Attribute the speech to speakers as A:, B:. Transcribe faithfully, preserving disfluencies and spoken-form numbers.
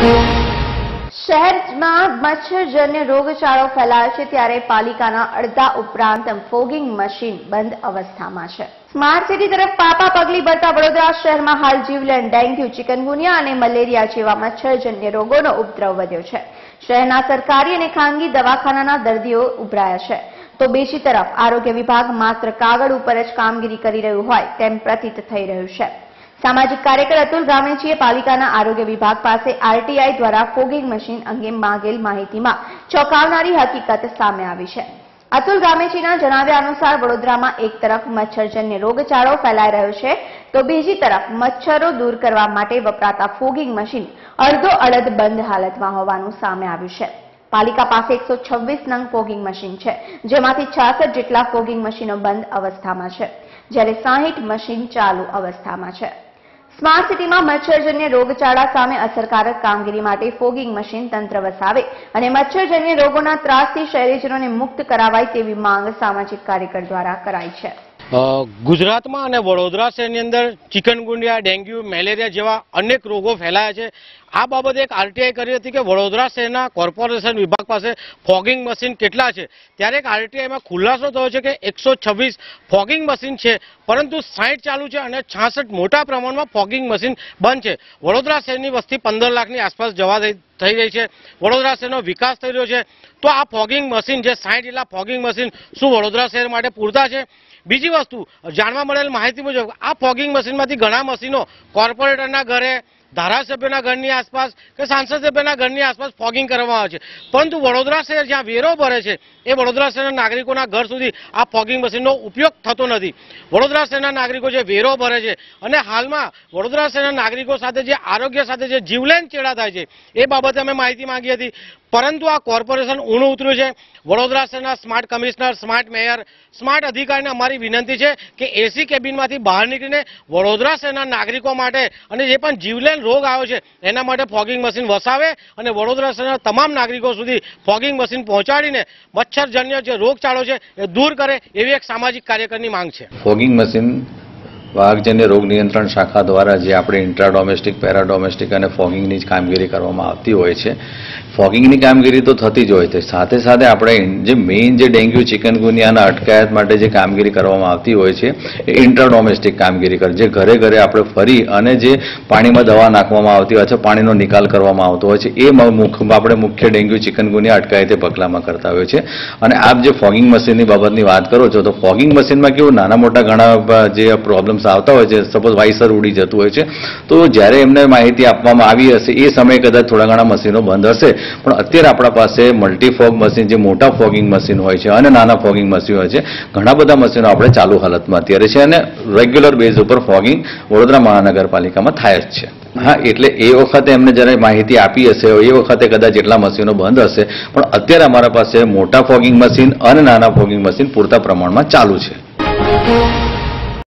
A: શહેરમાં મચ્છરજન્ય રોગચાળો ફેલાયો છે ત્યારે પાલિકાના અડધા ઉપરાંત ફોગિંગ મશીન બંધ અવસ્થામાં છે। સ્માર્ટ સિટી તરફ પાપા પગલી ભરતા વડોદરા શહેરમાં હાલ જીવલેણ ડેન્ગ્યુ, ચિકનગુનિયા અને મલેરિયા જેવા મચ્છરજન્ય રોગોનો ઉપદ્રવ વધ્યો છે। શહેરના સરકારી અને ખાનગી દવાખાનાના દર્દીઓ ઉભરાયા છે, તો બીજી તરફ આરોગ્ય વિભાગ માત્ર કાગળ ઉપર જ કામગીરી કરી રહ્યું હોય તેમ પ્રતીત થઈ રહ્યું છે। સામાજિક કાર્યકર અતુલ ગામેચીએ પાલિકાના આરોગ્ય વિભાગ પાસે આરટીઆઈ દ્વારા ફોગિંગ મશીન અંગે માંગેલ માહિતીમાં ચોંકાવનારી હકીકત સામે આવી છે। અતુલ ગામેચીના જણાવ્યા અનુસાર વડોદરામાં એક તરફ મચ્છરજન્ય રોગચાળો ફેલાઈ રહ્યો છે, તો બીજી તરફ મચ્છરો દૂર કરવા માટે વપરાતા ફોગિંગ મશીન અડધો અડધ બંધ હાલતમાં હોવાનું સામે આવ્યું છે। પાલિકા પાસે એકસો છવ્વીસ નંગ ફોગિંગ મશીન છે, જેમાંથી છાસઠ જેટલા ફોગિંગ મશીનો બંધ અવસ્થામાં છે, જ્યારે સાહીઠ મશીન ચાલુ અવસ્થામાં છે। સ્માર્ટ સિટીમાં મચ્છરજન્ય રોગચાળા સામે અસરકારક કામગીરી માટે ફોગિંગ મશીન તંત્ર વસાવે અને મચ્છરજન્ય રોગોના ત્રાસથી શહેરીજનોને મુક્ત કરાવાય તેવી માંગ સામાજિક કાર્યકર દ્વારા કરાઈ છે।
B: ગુજરાતમાં અને વડોદરા શહેરની અંદર ચિકનગુનિયા, ડેન્ગ્યુ, મેલેરિયા જેવા અનેક રોગો ફેલાયા છે। આ બાબતે એક આરટીઆઈ કરી હતી કે વડોદરા શહેરના કોર્પોરેશન વિભાગ પાસે ફોગિંગ મશીન કેટલા છે, ત્યારે એક આરટીઆઈમાં ખુલાસો થયો છે કે એકસો છવ્વીસ ફોગિંગ મશીન છે, પરંતુ સાઠ ચાલુ છે અને છાસઠ મોટા પ્રમાણમાં ફોગિંગ મશીન બંધ છે। વડોદરા શહેરની વસ્તી પંદર લાખની આસપાસ જવા થઈ રહી છે, વડોદરા શહેરનો વિકાસ થઈ રહ્યો છે, તો આ ફોગિંગ મશીન જે સાઠ જેટલા ફોગિંગ મશીન શું વડોદરા શહેર માટે પૂરતા છે? બીજી વસ્તુ, જાણવા મળેલ માહિતી મુજબ આ ફોગિંગ મશીનમાંથી ઘણા મશીનો કોર્પોરેટરના ઘરે, ધારાસભ્યના ઘરની આસપાસ કે સાંસદ સભ્યના ઘરની આસપાસ ફોગિંગ કરવામાં આવે છે, પરંતુ વડોદરા શહેર જ્યાં વેરો ભરે છે એ વડોદરા શહેરના નાગરિકોના ઘર સુધી આ ફોગિંગ મશીનનો ઉપયોગ થતો નથી। વડોદરા શહેરના નાગરિકો જે વેરો ભરે છે અને હાલમાં વડોદરા શહેરના નાગરિકો સાથે જે આરોગ્ય સાથે જે જીવલેણ ચેડા થાય છે એ બાબતે અમે માહિતી માંગી હતી, પરંતુ આ કોર્પોરેશન ઊણું ઉતર્યું છે। વડોદરા શહેરના smart commissioner, smart mayor, smart અધિકારીને અમારી વિનંતી છે કે એસી કેબિનમાંથી બહાર નીકળીને વડોદરા શહેરના નાગરિકો માટે અને જે પણ જીવલેણ રોગ આવ્યો છે એના માટે ફોગિંગ મશીન વસાવે અને વડોદરા શહેરના તમામ નાગરિકો સુધી ફોગિંગ મશીન પહોંચાડીને મચ્છરજન્ય જે રોગચાળો છે એ દૂર કરે એવી એક સામાજિક કાર્યકરની માંગ છે।
C: ફોગિંગ મશીન વાહકજન્ય રોગ નિયંત્રણ શાખા દ્વારા જે આપણે ઇન્ટ્રા ડોમેસ્ટિક, પેરા ડોમેસ્ટિક અને ફોગિંગની જ કામગીરી કરવામાં આવતી હોય છે। ફોગિંગની કામગીરી તો થતી જ હોય છે, સાથે સાથે આપણે જે મેઇન જે ડેન્ગ્યુ, ચિકનગુનિયાના અટકાયત માટે જે કામગીરી કરવામાં આવતી હોય છે એ ઇન્ટ્રા ડોમેસ્ટિક કામગીરી કરે, જે ઘરે ઘરે આપણે ફરી અને જે પાણીમાં દવા નાખવામાં આવતી હોય છે, પાણીનો નિકાલ કરવામાં આવતો હોય છે, એ આપણે મુખ્ય ડેન્ગ્યુ, ચિકનગુનિયા અટકાયતે પગલામાં કરતા હોય છે। અને આપ જે ફોગિંગ મશીનની બાબતની વાત કરો છો, તો ફોગિંગ મશીનમાં કેવું નાના મોટા ઘણા જે પ્રોબ્લેમ્સ આવતા હોય છે, સપોઝ વાઇસર ઉડી જતું હોય છે, તો જ્યારે એમને માહિતી આપવામાં આવી હશે એ સમયે કદાચ થોડા ઘણા મશીનો બંધ હશે, પણ અત્યારે આપણા પાસે મલ્ટીફોગ મશીન, જે મોટા ફોગિંગ મશીન હોય છે અને નાના ફોગિંગ મશીન હોય છે, ઘણા બધા મશીનો આપણે ચાલુ હાલતમાં અત્યારે છે અને રેગ્યુલર બેઝ ઉપર ફોગિંગ વડોદરા મહાનગરપાલિકામાં થાય જ છે। હા, એટલે એ વખતે એમને જ્યારે માહિતી આપી હશે એ વખતે કદાચ એટલા મશીનો બંધ હશે, પણ અત્યારે અમારા પાસે મોટા ફોગિંગ મશીન અને નાના ફોગિંગ મશીન પૂરતા પ્રમાણમાં ચાલુ છે।